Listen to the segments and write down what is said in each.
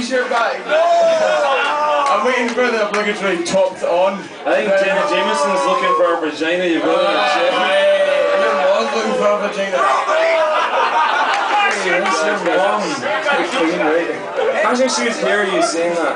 t-shirt back. I'm waiting for the obligatory topped on. I think Jenna Jameson's looking for a vagina. You've got to check. Your mom's looking for a vagina. That's your mom. Imagine she was here you saying that.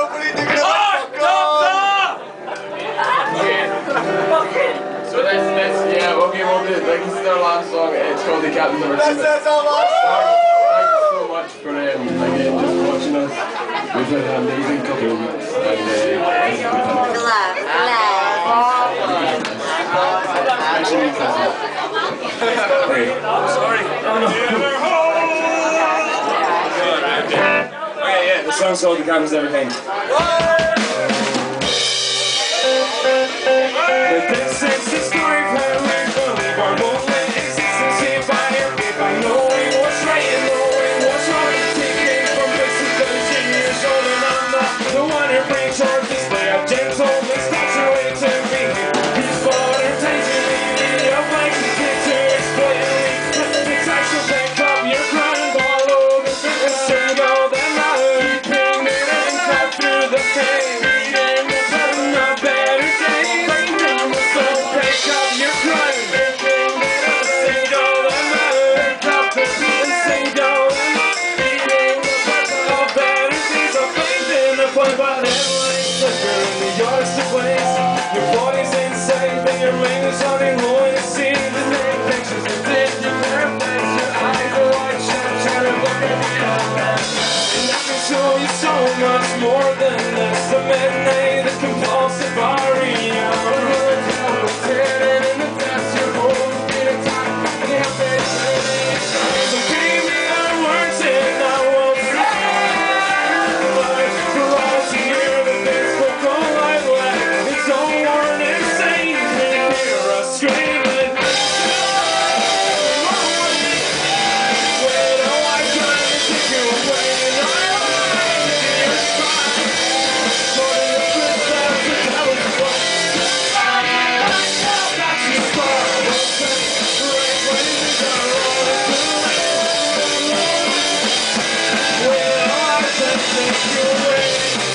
So this, yeah, okay, we'll do it. Like, this is our last song. It's called The Captain's Never Seen It. That's our last song. Thanks so much for again, just watching us. We've had an amazing couple of weeks, and actually means that. Hey, sorry. Oh no. Okay, yeah, the song's called The Captain's Never Seen It. This is the story of how we're gonna leave our moment. Existence here by your feet, by knowing what's right and knowing what's wrong. Taking from places 13 years old, and I'm not the one who brings your display of gentleness. That's your way to be. He's fought intentionally, your place is here to exploit and leave. It's actual back up, you're crying all over the single that matters. Keeping it and cut through the pain. Your body's insane, but your ring is on your loin. It seems to take pictures of this. Your face, your eyes are like shit, trying to look at me. And I can show you so much more than this. The midnight, the compulsive aria. In the depths, your whole beat of time. Can't help it. So give me the words and I will try. For all to hear the bits vocal like that. It's all worn insane to hear us screaming. Wait, oh, I tried to take you away and I lied to your spine. For the good stuff to tell us what. That's your spark. Right places are all wait, oh, I said take you away.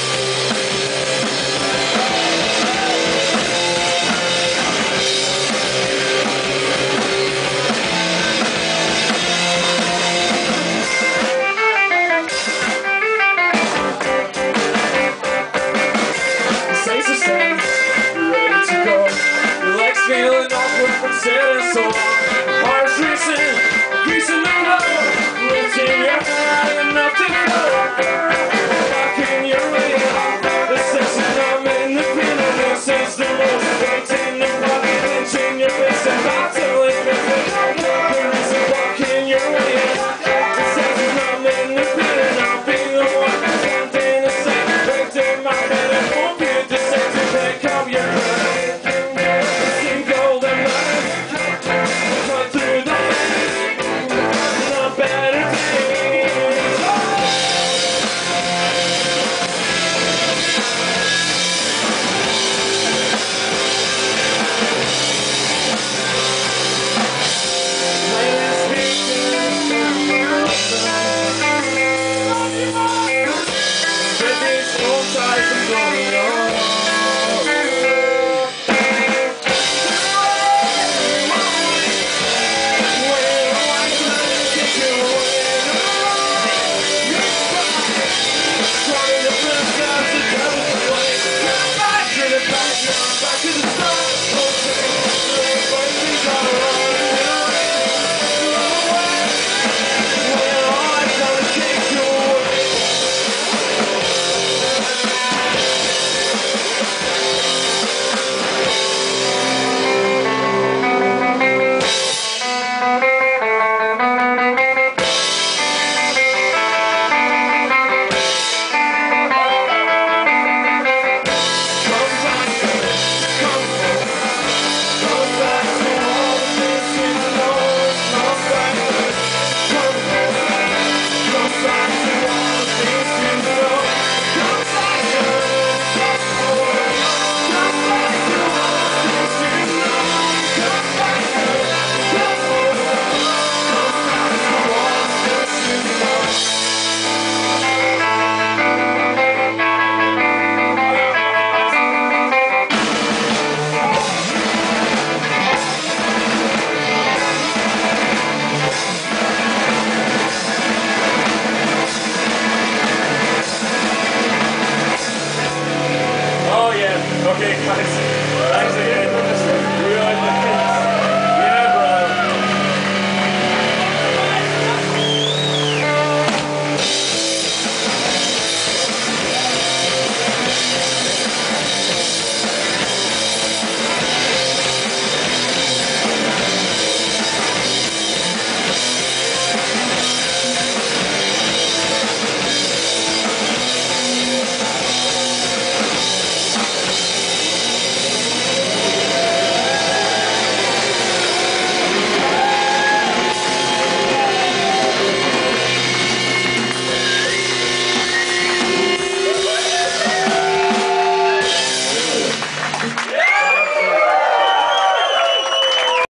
Ready to go. Your legs feeling awkward from sitting so long. Heart's racing, greasing the road. Lifting your head enough to go. Nice.